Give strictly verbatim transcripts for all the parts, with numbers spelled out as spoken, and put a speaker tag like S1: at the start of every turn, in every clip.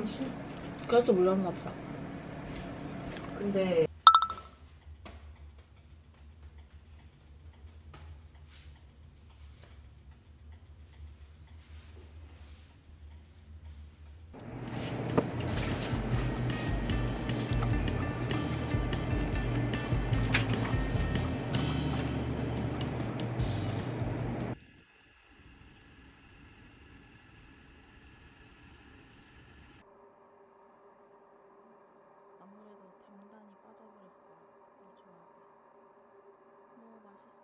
S1: 그렇지.
S2: 그래서 몰랐나 보다.
S1: 근데
S2: 아무래도 단단히 빠져버렸어요. 이 조합이. 너무 맛있어.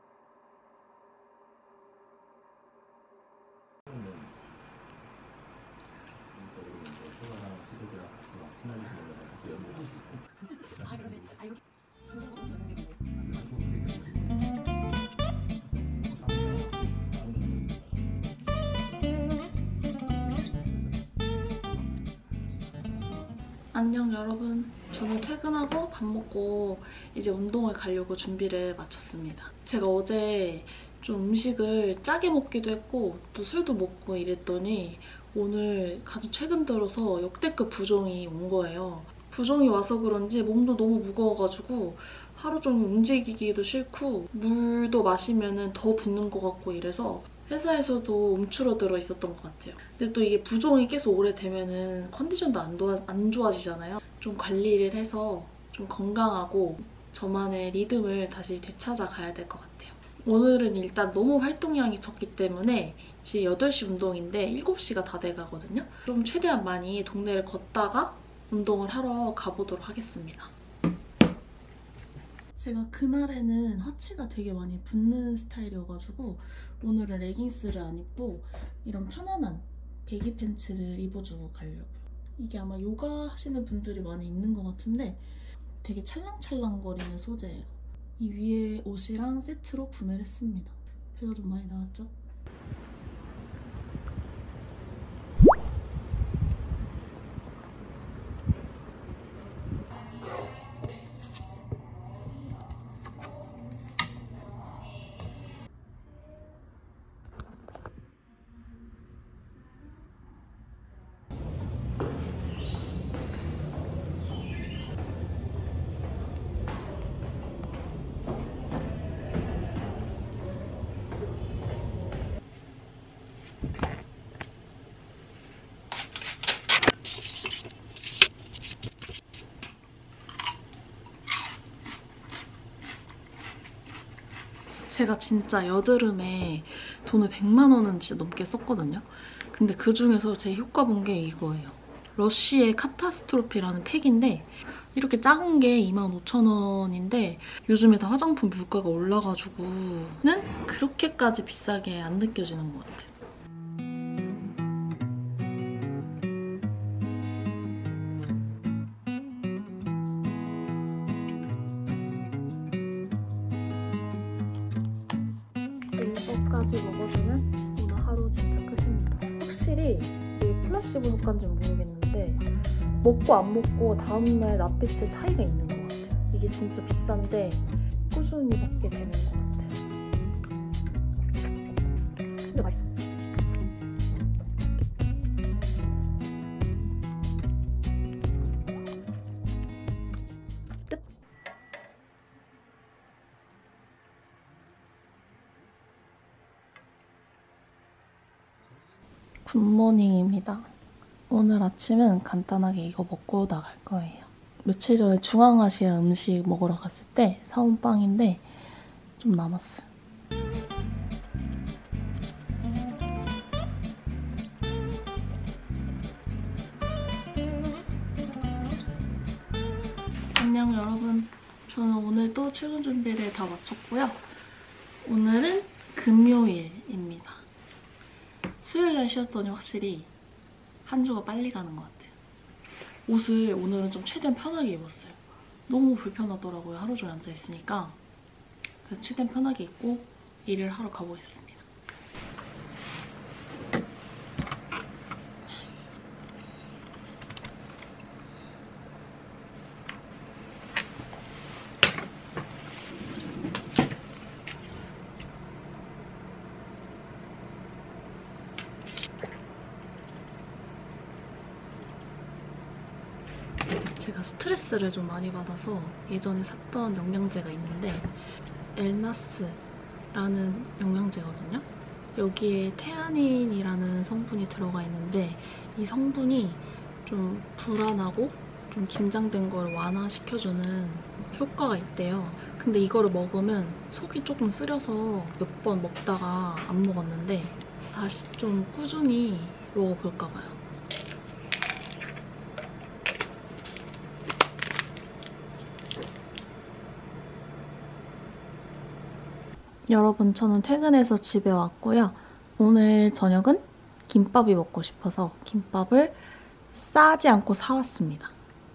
S2: 안녕 여러분. 저는 퇴근하고 밥 먹고 이제 운동을 가려고 준비를 마쳤습니다. 제가 어제 좀 음식을 짜게 먹기도 했고 또 술도 먹고 이랬더니 오늘 가장 최근 들어서 역대급 부종이 온 거예요. 부종이 와서 그런지 몸도 너무 무거워가지고 하루 종일 움직이기도 싫고 물도 마시면 더 붓는 것 같고 이래서 회사에서도 움츠러들어 있었던 것 같아요. 근데 또 이게 부종이 계속 오래되면 컨디션도 안, 도와, 안 좋아지잖아요. 좀 관리를 해서 좀 건강하고 저만의 리듬을 다시 되찾아 가야 될 것 같아요. 오늘은 일단 너무 활동량이 적기 때문에 지금 여덟 시 운동인데 일곱 시가 다 돼가거든요. 좀 최대한 많이 동네를 걷다가 운동을 하러 가보도록 하겠습니다. 제가 그날에는 하체가 되게 많이 붓는 스타일이어가지고 오늘은 레깅스를 안 입고 이런 편안한 배기 팬츠를 입어주고 가려고요. 이게 아마 요가 하시는 분들이 많이 입는 것 같은데 되게 찰랑찰랑거리는 소재예요. 이 위에 옷이랑 세트로 구매를 했습니다. 배가 좀 많이 나왔죠? 제가 진짜 여드름에 돈을 백만 원은 진짜 넘게 썼거든요. 근데 그중에서 제 효과 본 게 이거예요. 러쉬의 카타스트로피라는 팩인데 이렇게 작은 게 이만 오천 원인데 요즘에 다 화장품 물가가 올라가지고는 그렇게까지 비싸게 안 느껴지는 것 같아요. 이거까지 먹어주면 오늘 하루 진짜 끝입니다. 확실히 이게 플라시보 효과인지 모르겠는데 먹고 안 먹고 다음날 낯빛에 차이가 있는 것 같아요. 이게 진짜 비싼데 꾸준히 먹게 되는 것 같아요. 근데 맛있어. 끝! 굿모닝입니다. 오늘 아침은 간단하게 이거 먹고 나갈 거예요. 며칠 전에 중앙아시아 음식 먹으러 갔을 때 사온 빵인데 좀 남았어요. 안녕 여러분. 저는 오늘도 출근 준비를 다 마쳤고요. 오늘은 금요일입니다. 수요일날 쉬었더니 확실히 한 주가 빨리 가는 것 같아요. 옷을 오늘은 좀 최대한 편하게 입었어요. 너무 불편하더라고요. 하루 종일 앉아있으니까. 그래서 최대한 편하게 입고 일을 하러 가보겠습니다. 제가 스트레스를 좀 많이 받아서 예전에 샀던 영양제가 있는데 엘나스라는 영양제거든요. 여기에 테아닌이라는 성분이 들어가 있는데 이 성분이 좀 불안하고 좀 긴장된 걸 완화시켜주는 효과가 있대요. 근데 이거를 먹으면 속이 조금 쓰려서 몇 번 먹다가 안 먹었는데 다시 좀 꾸준히 먹어볼까 봐요. 여러분, 저는 퇴근해서 집에 왔고요. 오늘 저녁은 김밥이 먹고 싶어서 김밥을 싸지 않고 사왔습니다.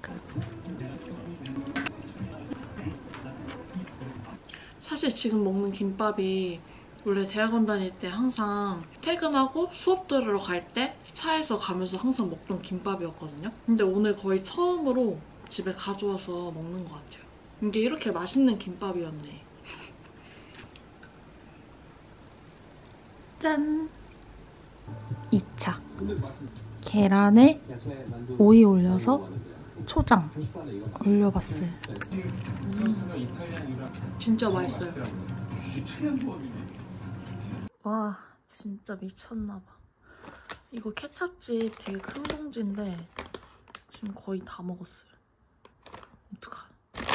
S2: 사실 지금 먹는 김밥이 원래 대학원 다닐 때 항상 퇴근하고 수업 들으러 갈 때 차에서 가면서 항상 먹던 김밥이었거든요. 근데 오늘 거의 처음으로 집에 가져와서 먹는 것 같아요. 이게 이렇게 맛있는 김밥이었네. 짠! 이 차. 계란에 오이 올려서 초장 올려봤어요. 음, 진짜 맛있어요. 와, 진짜 미쳤나봐. 이거 케찹집 되게 큰 봉지인데 지금 거의 다 먹었어요. 어떡하나.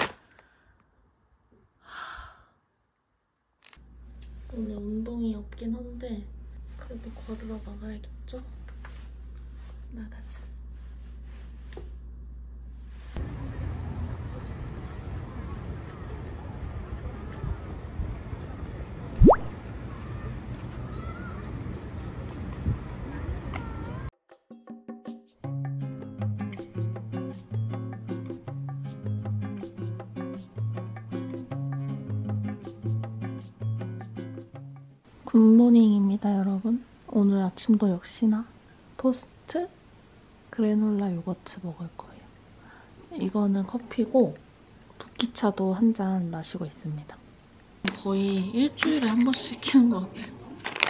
S2: 오늘 운동이 없긴 한데 그래도 걸으러 나가야겠죠? 나가자. 굿모닝입니다, 여러분. 오늘 아침도 역시나 토스트, 그래놀라 요거트 먹을 거예요. 이거는 커피고 부키차도 한 잔 마시고 있습니다. 거의 일주일에 한 번씩 시키는 것 같아요.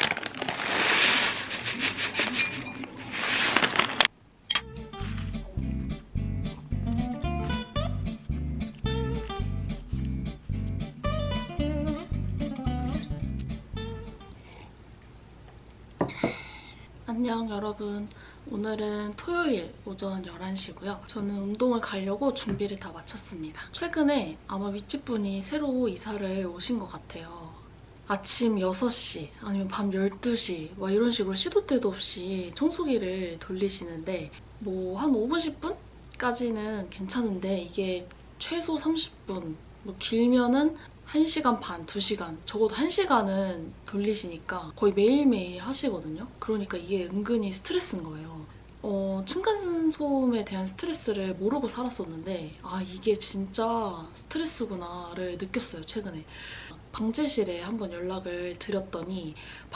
S2: 안녕 여러분. 오늘은 토요일 오전 열한 시고요. 저는 운동을 가려고 준비를 다 마쳤습니다. 최근에 아마 윗집분이 새로 이사를 오신 것 같아요. 아침 여섯 시 아니면 밤 열두 시 막 이런 식으로 시도 때도 없이 청소기를 돌리시는데 뭐 한 오 분, 십 분까지는 괜찮은데 이게 최소 삼십 분, 뭐 길면은 한 시간 반, 두 시간, 적어도 한 시간은 돌리시니까 거의 매일매일 하시거든요. 그러니까 이게 은근히 스트레스인 거예요. 어, 층간소음에 대한 스트레스를 모르고 살았었는데 아, 이게 진짜 스트레스구나를 느꼈어요, 최근에. 방제실에 한번 연락을 드렸더니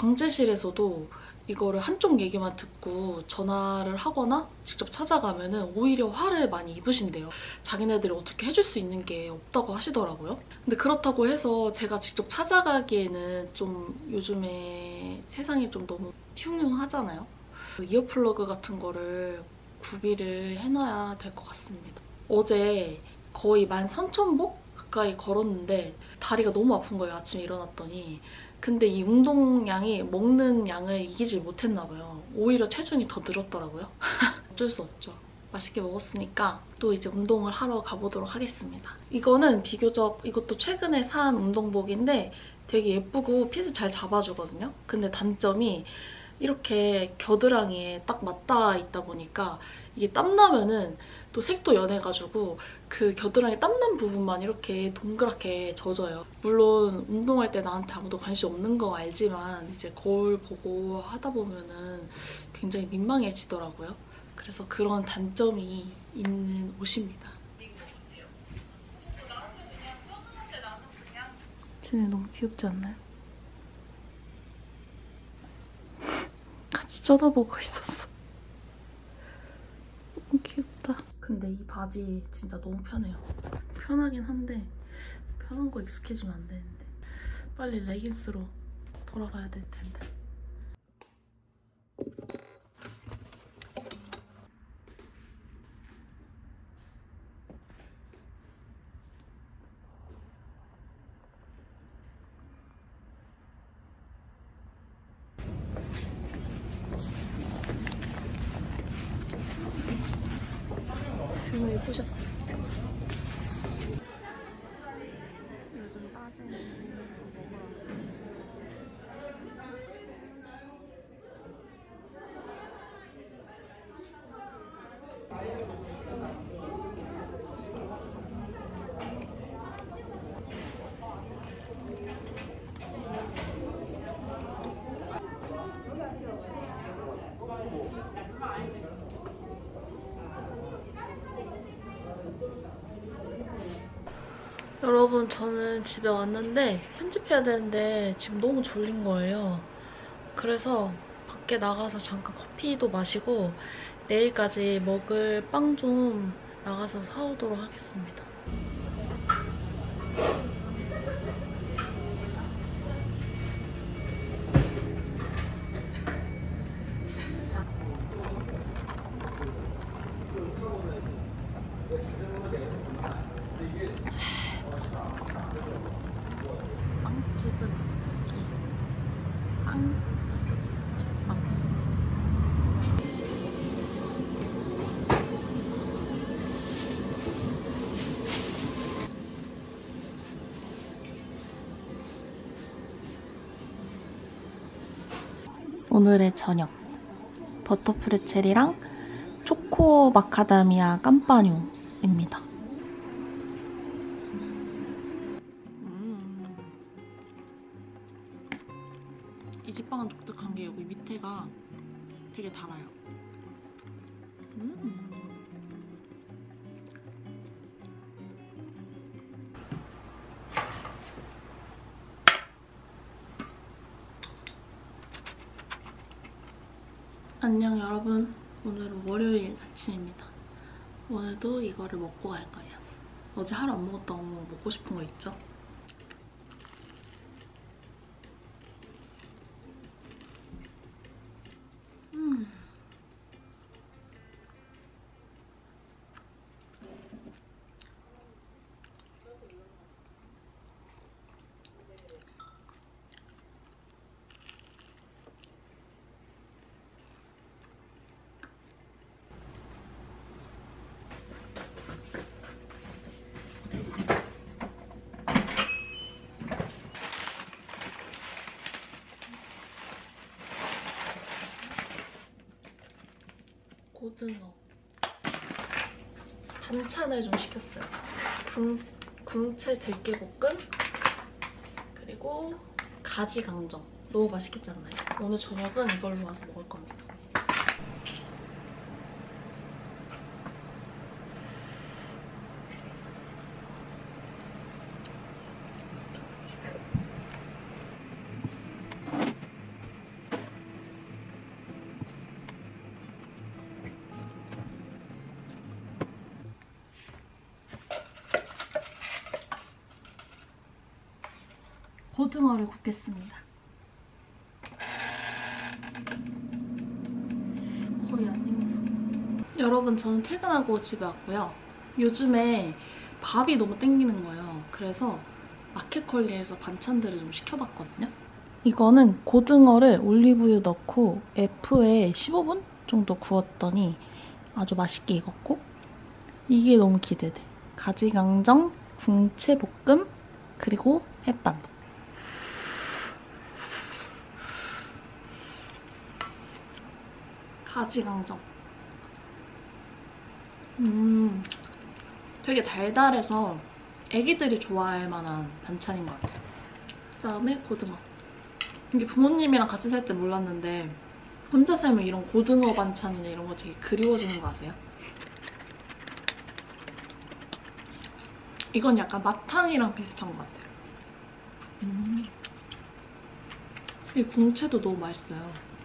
S2: 방제실에서도 이거를 한쪽 얘기만 듣고 전화를 하거나 직접 찾아가면 오히려 화를 많이 입으신대요. 자기네들이 어떻게 해줄 수 있는 게 없다고 하시더라고요. 근데 그렇다고 해서 제가 직접 찾아가기에는 좀 요즘에 세상이 좀 너무 흉흉하잖아요. 이어플러그 같은 거를 구비를 해놔야 될 것 같습니다. 어제 거의 만 삼천 보 가까이 걸었는데 다리가 너무 아픈 거예요, 아침에 일어났더니. 근데 이 운동량이 먹는 양을 이기질 못했나 봐요. 오히려 체중이 더 늘었더라고요. 어쩔 수 없죠. 맛있게 먹었으니까 또 이제 운동을 하러 가보도록 하겠습니다. 이거는 비교적 이것도 최근에 산 운동복인데 되게 예쁘고 핏을 잘 잡아주거든요. 근데 단점이 이렇게 겨드랑이에 딱 맞닿아 있다 보니까 이게 땀나면은 또 색도 연해가지고 그 겨드랑이 땀난 부분만 이렇게 동그랗게 젖어요. 물론 운동할 때 나한테 아무도 관심 없는 거 알지만 이제 거울 보고 하다 보면은 굉장히 민망해지더라고요. 그래서 그런 단점이 있는 옷입니다. 쟤네 너무 귀엽지 않나요? 같이 쳐다보고 있었어. 너무 귀엽다. 근데 이 바지 진짜 너무 편해요. 편하긴 한데 편한 거 익숙해지면 안 되는데 빨리 레깅스로 돌아가야 될 텐데. 예쁘셨어요. 요즘 빠지는 거 먹으러 왔어요. 여러분, 저는 집에 왔는데 편집해야 되는데 지금 너무 졸린 거예요. 그래서 밖에 나가서 잠깐 커피도 마시고 내일까지 먹을 빵 좀 나가서 사오도록 하겠습니다. 빵집은 여기 빵집 빵집. 오늘의 저녁 버터 프레첼이랑 초코 마카다미아 깜빠뉴입니다. 음. 이 집 빵은 독특한 게 여기 밑에가 되게 달아요. 음. 안녕 여러분, 오늘은 월요일 아침입니다. 오늘도 이거를 먹고 갈 거예요. 어제 하루 안 먹었던 거 먹고 싶은 거 있죠? 음. 고등어 반찬을 좀 시켰어요. 궁, 궁채 들깨볶음 그리고 가지 강정. 너무 맛있겠지 않나요? 오늘 저녁은 이걸로 와서 먹을 겁니다. 고등어를 굽겠습니다. 거의 안 익었어. 여러분, 저는 퇴근하고 집에 왔고요. 요즘에 밥이 너무 땡기는 거예요. 그래서 마켓컬리에서 반찬들을 좀 시켜봤거든요. 이거는 고등어를 올리브유 넣고 F에 십오 분 정도 구웠더니 아주 맛있게 익었고, 이게 너무 기대돼. 가지강정, 궁채볶음, 그리고 햇반. 가지강정. 음, 되게 달달해서 애기들이 좋아할 만한 반찬인 것 같아요. 그다음에 고등어. 이게 부모님이랑 같이 살 때 몰랐는데 혼자 살면 이런 고등어 반찬이나 이런 거 되게 그리워지는 거 아세요? 이건 약간 마탕이랑 비슷한 것 같아요. 음. 이 궁채도 너무 맛있어요.